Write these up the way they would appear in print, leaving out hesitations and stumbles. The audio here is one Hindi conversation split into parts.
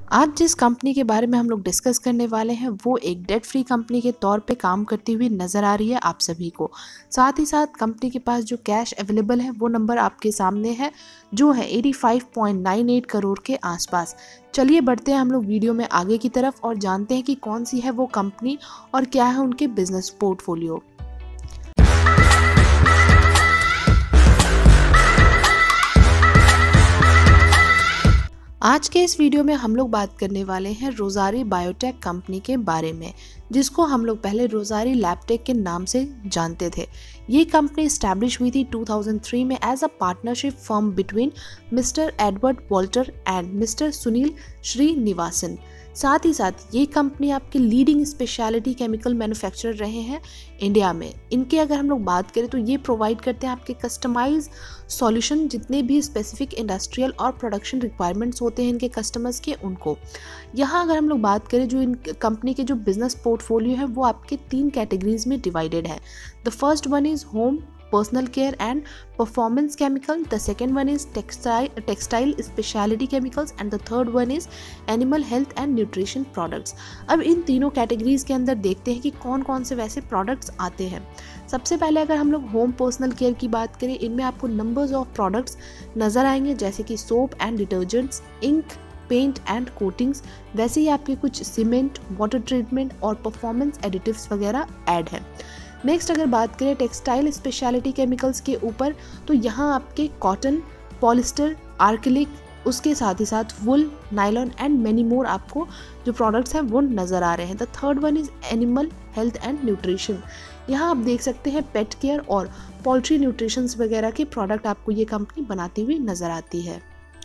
आज जिस कंपनी के बारे में हम लोग डिस्कस करने वाले हैं वो एक डेट फ्री कंपनी के तौर पे काम करती हुई नज़र आ रही है आप सभी को। साथ ही साथ कंपनी के पास जो कैश अवेलेबल है वो नंबर आपके सामने है, जो है 85.98 करोड़ के आसपास। चलिए बढ़ते हैं हम लोग वीडियो में आगे की तरफ और जानते हैं कि कौन सी है वो कंपनी और क्या है उनके बिजनेस पोर्टफोलियो। आज के इस वीडियो में हम लोग बात करने वाले हैं रोज़ारी बायोटेक कंपनी के बारे में, जिसको हम लोग पहले रोज़ारी लैबटेक के नाम से जानते थे। ये कंपनी इस्टेब्लिश हुई थी 2003 में as a partnership firm between mister Edward Walter and mister Sunil Srinivasan. साथ ही साथ ये कंपनी आपके लीडिंग स्पेशलिटी केमिकल मैन्युफैक्चरर रहे हैं इंडिया में। इनके अगर हम लोग बात करें तो ये प्रोवाइड करते हैं आपके कस्टमाइज सॉल्यूशन, जितने भी स्पेसिफिक इंडस्ट्रियल और प्रोडक्शन रिक्वायरमेंट्स होते हैं इनके कस्टमर्स के, उनको। यहाँ अगर हम लोग बात करें जो इन कंपनी के जो बिजनेस पोर्टफोलियो है वो आपके 3 कैटेगरीज में डिवाइडेड है। The first one is home personal care and performance chemical, the second one is textile specialty chemicals and the third one is animal health and nutrition products। अब इन तीनों कैटेगरीज के अंदर देखते हैं कि कौन कौन से वैसे प्रोडक्ट्स आते हैं। सबसे पहले अगर हम लोग होम पर्सनल केयर की बात करें, इनमें आपको नंबर्स ऑफ प्रोडक्ट्स नजर आएंगे, जैसे कि soap and detergents, ink, paint and coatings, वैसे ही आपके कुछ सीमेंट, वाटर ट्रीटमेंट और परफॉर्मेंस एडिटिव्स वगैरह ऐड है। नेक्स्ट अगर बात करें टेक्सटाइल स्पेशलिटी केमिकल्स के ऊपर, तो यहाँ आपके कॉटन, पॉलिस्टर, आर्किलिक, उसके साथ ही साथ wool, nylon and many more आपको जो प्रोडक्ट्स हैं वो नज़र आ रहे हैं। The third one is animal health and nutrition. यहाँ आप देख सकते हैं पेट केयर और पोल्ट्री न्यूट्रिशंस वगैरह के प्रोडक्ट आपको ये कंपनी बनाती हुई नज़र आती है।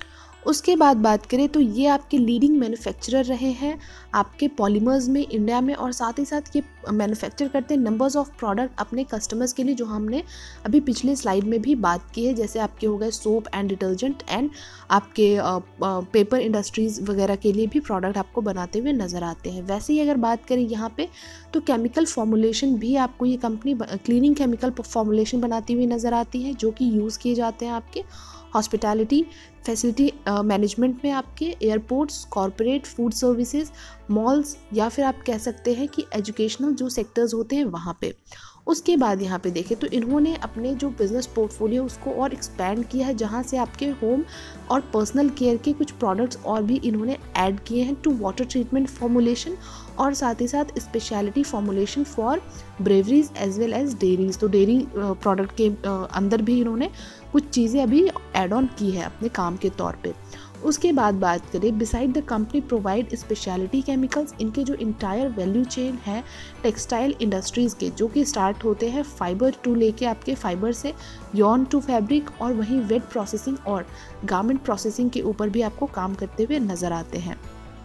उसके बाद बात करें तो ये आपके लीडिंग मैन्युफैक्चरर रहे हैं आपके पॉलीमर्स में इंडिया में, और साथ ही साथ ये मैन्युफैक्चर करते हैं नंबर्स ऑफ प्रोडक्ट अपने कस्टमर्स के लिए, जो हमने अभी पिछले स्लाइड में भी बात की है, जैसे आपके हो गए सोप एंड डिटर्जेंट एंड आपके पेपर इंडस्ट्रीज़ वगैरह के लिए भी प्रोडक्ट आपको बनाते हुए नज़र आते हैं। वैसे ही अगर बात करें यहाँ पे तो केमिकल फॉर्मुलेशन भी आपको ये कंपनी क्लीनिंग केमिकल फॉर्मुलेशन बनाती हुई नज़र आती है, जो कि यूज़ किए जाते हैं आपके हॉस्पिटैलिटी फैसिलिटी मैनेजमेंट में, आपके airports, corporate food services, malls, या फिर आप कह सकते हैं कि एजुकेशनल जो सेक्टर्स होते हैं वहाँ पे। उसके बाद यहाँ पे देखें तो इन्होंने अपने जो बिज़नेस पोर्टफोलियो उसको और एक्सपैंड किया है, जहाँ से आपके होम और पर्सनल केयर के कुछ प्रोडक्ट्स और भी इन्होंने ऐड किए हैं टू वाटर ट्रीटमेंट फॉर्मुलेशन, और साथ ही साथ speciality formulation for breweries as well as dairies. तो डेयरी प्रोडक्ट के अंदर भी इन्होंने कुछ चीज़ें अभी ऐड ऑन की है अपने काम के तौर पे। उसके बाद बात करें, beside the company provide speciality chemicals, इनके जो इंटायर वैल्यू चेन है टेक्सटाइल इंडस्ट्रीज़ के, जो कि स्टार्ट होते हैं फाइबर टू लेके आपके फाइबर से यॉर्न टू फैब्रिक, और वहीं वेट प्रोसेसिंग और गारमेंट प्रोसेसिंग के ऊपर भी आपको काम करते हुए नज़र आते हैं।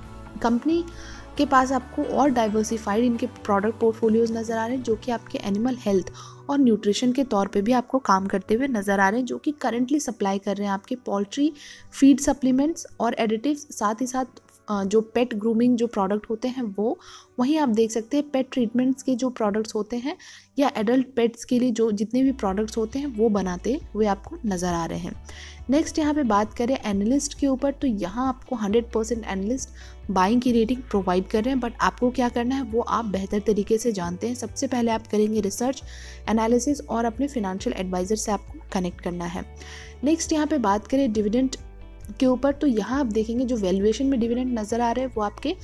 कंपनी के पास आपको और डाइवर्सिफाइड इनके प्रोडक्ट पोर्टफोलियोज नज़र आ रहे हैं, जो कि आपके एनिमल हेल्थ और न्यूट्रिशन के तौर पे भी आपको काम करते हुए नज़र आ रहे हैं, जो कि करंटली सप्लाई कर रहे हैं आपके पोल्ट्री फीड सप्लीमेंट्स और एडिटिव्स, साथ ही साथ जो पेट ग्रूमिंग जो प्रोडक्ट होते हैं वो। वहीं आप देख सकते हैं पेट ट्रीटमेंट्स के जो प्रोडक्ट्स होते हैं या एडल्ट पेट्स के लिए जो जितने भी प्रोडक्ट्स होते हैं वो बनाते हुए आपको नज़र आ रहे हैं। नेक्स्ट यहाँ पे बात करें एनालिस्ट के ऊपर, तो यहाँ आपको 100% एनालिस्ट बाइंग की रेटिंग प्रोवाइड कर रहे हैं, बट आपको क्या करना है वो आप बेहतर तरीके से जानते हैं। सबसे पहले आप करेंगे रिसर्च एनालिसिस और अपने फिनेंशियल एडवाइज़र से आपको कनेक्ट करना है। नेक्स्ट यहाँ पे बात करें डिविडेंड के ऊपर, तो यहाँ आप देखेंगे जो वैल्यूएशन में डिविडेंड नज़र आ रहे हैं वो आपके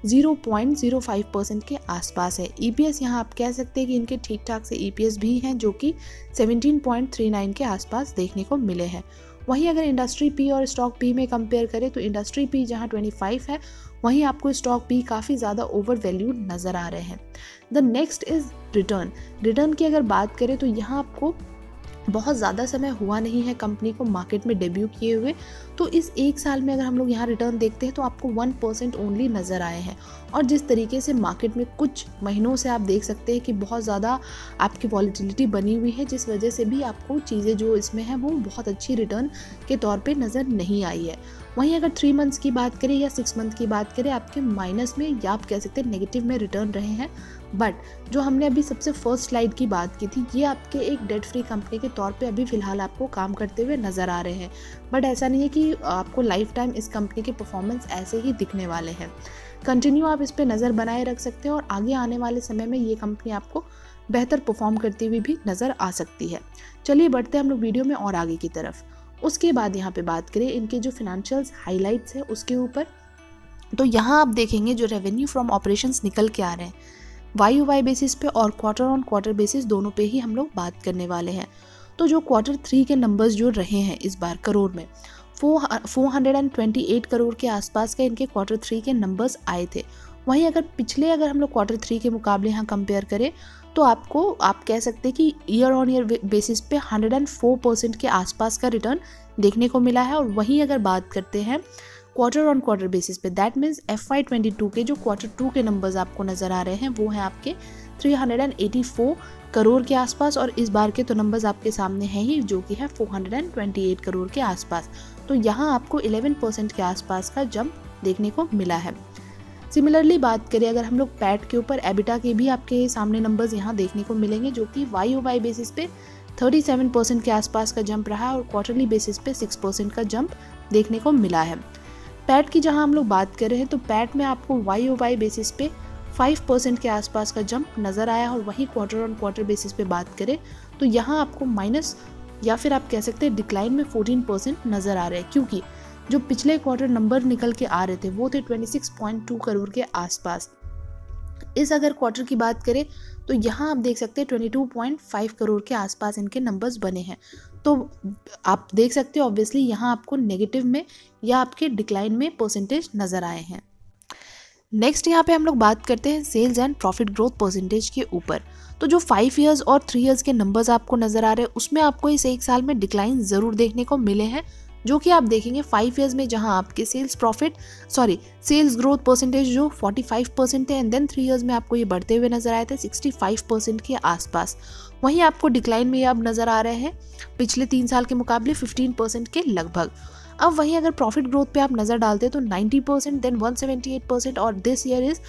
0.05% के आसपास है। ईपीएस यहाँ आप कह सकते हैं कि इनके ठीक ठाक से ईपीएस भी हैं, जो कि 17.39 के आसपास देखने को मिले हैं। वहीं अगर इंडस्ट्री पी और स्टॉक पी में कंपेयर करें तो इंडस्ट्री पी जहाँ 25 है, वहीं आपको स्टॉक पी काफ़ी ज़्यादा ओवर वैल्यूड नज़र आ रहे हैं। द नेक्स्ट इज़ रिटर्न की अगर बात करें तो यहाँ आपको बहुत ज़्यादा समय हुआ नहीं है कंपनी को मार्केट में डेब्यू किए हुए, तो इस 1 साल में अगर हम लोग यहाँ रिटर्न देखते हैं तो आपको 1% ओनली नज़र आए हैं। और जिस तरीके से मार्केट में कुछ महीनों से आप देख सकते हैं कि बहुत ज़्यादा आपकी वॉलेटिलिटी बनी हुई है, जिस वजह से भी आपको चीज़ें जो इसमें हैं वो बहुत अच्छी रिटर्न के तौर पे नज़र नहीं आई है। वहीं अगर 3 मंथ्स की बात करें या 6 मंथ की बात करें, आपके माइनस में या आप कह सकते हैं नेगेटिव में रिटर्न रहे हैं। बट जो हमने अभी सबसे फर्स्ट स्लाइड की बात की थी, ये आपके एक डेट फ्री कंपनी के तौर पे अभी फ़िलहाल आपको काम करते हुए नज़र आ रहे हैं। बट ऐसा नहीं है कि आपको लाइफ टाइम इस कंपनी के परफॉर्मेंस ऐसे ही दिखने वाले हैं। कंटिन्यू आप इस पर नज़र बनाए रख सकते हैं और आगे आने वाले समय में ये कंपनी आपको बेहतर परफॉर्म करती हुई भी नज़र आ सकती है। चलिए बढ़ते हैं हम लोग वीडियो में और आगे की तरफ। उसके बाद यहाँ पे बात करें इनके जो फिनेंशियल्स हाइलाइट्स है उसके ऊपर, तो यहाँ आप देखेंगे जो रेवेन्यू फ्रॉम ऑपरेशंस निकल के आ रहे हैं YoY बेसिस पे और क्वार्टर ऑन क्वार्टर बेसिस दोनों पे ही हम लोग बात करने वाले हैं। तो जो क्वार्टर 3 के नंबर्स जो रहे हैं इस बार करोड़ में 428 करोड़ के आसपास के इनके क्वार्टर 3 के नंबर्स आए थे। वहीं अगर हम लोग क्वार्टर 3 के मुकाबले यहाँ कंपेयर करें तो आप कह सकते हैं कि ईयर ऑन ईयर बेसिस पे 104% के आसपास का रिटर्न देखने को मिला है। और वहीं अगर बात करते हैं क्वार्टर ऑन क्वार्टर बेसिस पे, दैट मीन्स FY22 के जो क्वार्टर 2 के नंबर्स आपको नज़र आ रहे हैं वो हैं आपके 384 करोड़ के आसपास, और इस बार के तो नंबर्स आपके सामने हैं ही जो कि है 428 करोड़ के आसपास। तो यहाँ आपको 11% के आसपास का जंप देखने को मिला है। सिमिलरली बात करें अगर हम लोग पैट के ऊपर, एबिटा के भी आपके सामने नंबर्स यहाँ देखने को मिलेंगे जो कि YoY बेसिस पे 37% के आसपास का जंप रहा और क्वार्टरली बेसिस पे 6% का जंप देखने को मिला है। पैट की जहाँ हम लोग बात कर रहे हैं तो पैट में आपको YoY बेसिस पे 5% के आसपास का जंप नज़र आया, और वहीं क्वार्टर ऑन क्वार्टर बेसिस पे बात करें तो यहाँ आपको माइनस या फिर आप कह सकते हैं डिक्लाइन में 14% नज़र आ रहे हैं, क्योंकि जो पिछले क्वार्टर नंबर निकल के आ रहे थे वो थे 26.2 करोड़ के आसपास। इस अगर क्वार्टर की बात करें तो यहाँ आप देख सकते हैं 22.5 करोड़ के आसपास इनके नंबर्स बने हैं। तो आप देख सकते हो ऑब्वियसली यहाँ आपको नेगेटिव में या आपके डिक्लाइन में परसेंटेज नज़र आए हैं। नेक्स्ट यहाँ पे हम लोग बात करते हैं sales and profit growth percentage के ऊपर। तो जो 5 इयर्स और 3 इयर्स के नंबर्स आपको नज़र आ रहे हैं उसमें आपको इस एक साल में डिक्लाइन ज़रूर देखने को मिले हैं, जो कि आप देखेंगे 5 इयर्स में जहां आपके सेल्स ग्रोथ परसेंटेज जो 45% थे एंड देन 3 इयर्स में आपको ये बढ़ते हुए नजर आए थे 65% के आसपास। वहीं आपको डिक्लाइन में ये अब नज़र आ रहे हैं पिछले 3 साल के मुकाबले 15% के लगभग। अब वहीं अगर प्रॉफिट ग्रोथ पे आप नज़र डालते हैं तो 90%, देन 178% और दिस ईयर इज़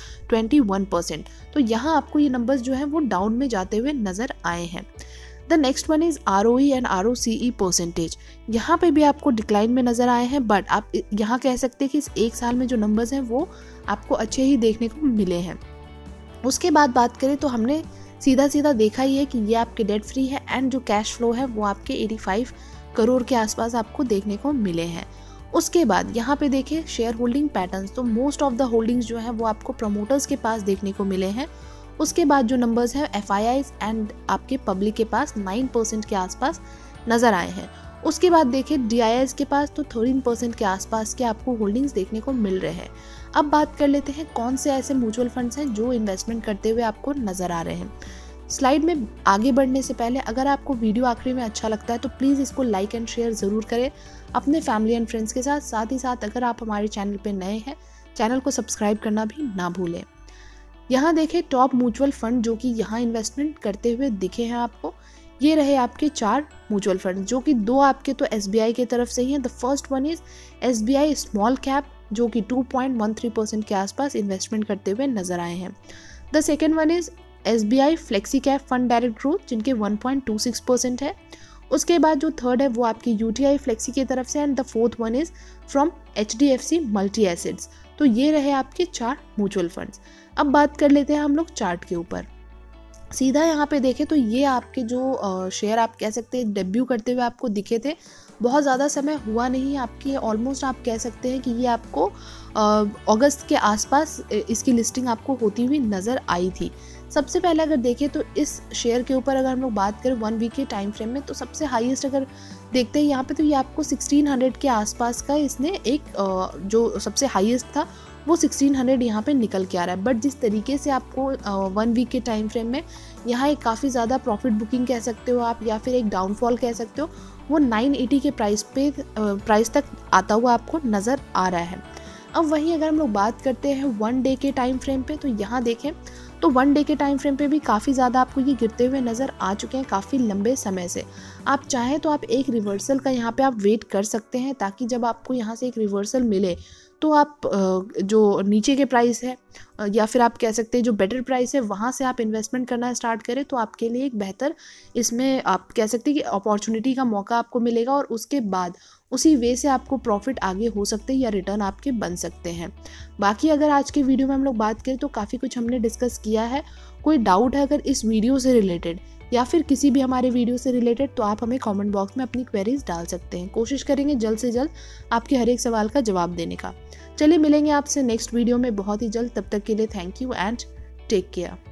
21%। तो यहाँ आपको ये नंबर्स जो हैं वो डाउन में जाते हुए नज़र आए हैं। The next one is ROE and ROCE percentage. यहाँ पे भी आपको डिक्लाइन में नज़र आए हैं, बट आप यहाँ कह सकते हैं कि इस एक साल में जो नंबर्स हैं वो आपको अच्छे ही देखने को मिले हैं। उसके बाद बात करें तो हमने सीधा देखा ही है कि ये आपके डेट फ्री है एंड जो कैश फ्लो है वो आपके 85 करोड़ के आसपास आपको देखने को मिले हैं। उसके बाद यहाँ पे देखें शेयर होल्डिंग पैटर्न्स, तो मोस्ट ऑफ द होल्डिंग्स जो है वो आपको प्रमोटर्स के पास देखने को मिले हैं। उसके बाद जो नंबर्स हैं FIIs एंड आपके पब्लिक के पास 9% के आसपास नज़र आए हैं। उसके बाद देखें DIIs के पास तो 13% के आसपास के आपको होल्डिंग्स देखने को मिल रहे हैं। अब बात कर लेते हैं कौन से ऐसे म्यूचुअल फंड्स हैं जो इन्वेस्टमेंट करते हुए आपको नज़र आ रहे हैं। स्लाइड में आगे बढ़ने से पहले अगर आपको वीडियो आखिरी में अच्छा लगता है तो प्लीज़ इसको लाइक एंड शेयर ज़रूर करें अपने फैमिली एंड फ्रेंड्स के साथ। साथ ही साथ अगर आप हमारे चैनल पर नए हैं, चैनल को सब्सक्राइब करना भी ना भूलें। यहाँ देखें टॉप म्यूचुअल फंड जो कि यहाँ इन्वेस्टमेंट करते हुए दिखे हैं आपको, ये रहे आपके 4 म्यूचुअल फंड, जो कि 2 आपके तो SBI की तरफ से ही हैं। The first one is SBI small cap जो कि 2.13% के आसपास इन्वेस्टमेंट करते हुए नजर आए हैं। The second one is SBI flexi cap fund direct growth जिनके 1.26% है। उसके बाद जो थर्ड है वो आपकी UTI फ्लेक्सी की तरफ से, and the fourth one is from HDFC multi assets. तो ये रहे आपके 4 म्यूचुअल फंड्स। अब बात कर लेते हैं हम लोग चार्ट के ऊपर। सीधा यहाँ पे देखें तो ये आपके जो शेयर आप कह सकते हैं डेब्यू करते हुए आपको दिखे थे, बहुत ज़्यादा समय हुआ नहीं आपकी, ऑलमोस्ट आप कह सकते हैं कि ये आपको अगस्त के आसपास इसकी लिस्टिंग आपको होती हुई नज़र आई थी। सबसे पहले अगर देखें तो इस शेयर के ऊपर अगर हम लोग बात करें 1 वीक के टाइम फ्रेम में, तो सबसे हाईएस्ट अगर देखते हैं यहाँ पे तो ये आपको 1600 के आसपास का इसने एक जो सबसे हाईएस्ट था वो 1600 यहाँ पे निकल के आ रहा है। बट जिस तरीके से आपको 1 वीक के टाइम फ्रेम में यहाँ एक काफ़ी ज़्यादा प्रॉफिट बुकिंग कह सकते हो आप, या फिर एक डाउनफॉल कह सकते हो, वो 980 के प्राइस तक आता हुआ आपको नज़र आ रहा है। अब वहीं अगर हम लोग बात करते हैं 1 डे के टाइम फ्रेम पे, तो यहाँ देखें तो 1 डे के टाइम फ्रेम पे भी काफ़ी ज़्यादा आपको ये गिरते हुए नज़र आ चुके हैं काफ़ी लंबे समय से। आप चाहें तो आप एक रिवर्सल का यहाँ पे आप वेट कर सकते हैं, ताकि जब आपको यहाँ से एक रिवर्सल मिले तो आप जो नीचे के प्राइस है या फिर आप कह सकते हैं जो बेटर प्राइस है वहाँ से आप इन्वेस्टमेंट करना स्टार्ट करें, तो आपके लिए एक बेहतर इसमें आप कह सकते हैं कि अपॉर्चुनिटी का मौका आपको मिलेगा, और उसके बाद उसी वे से आपको प्रॉफिट आगे हो सकते हैं या रिटर्न आपके बन सकते हैं। बाकी अगर आज के वीडियो में हम लोग बात करें तो काफ़ी कुछ हमने डिस्कस किया है। कोई डाउट है अगर इस वीडियो से रिलेटेड या फिर किसी भी हमारे वीडियो से रिलेटेड, तो आप हमें कमेंट बॉक्स में अपनी क्वेरीज डाल सकते हैं। कोशिश करेंगे जल्द से जल्द आपके हर एक सवाल का जवाब देने का। चलिए मिलेंगे आपसे नेक्स्ट वीडियो में बहुत ही जल्द। तब तक के लिए thank you and take care.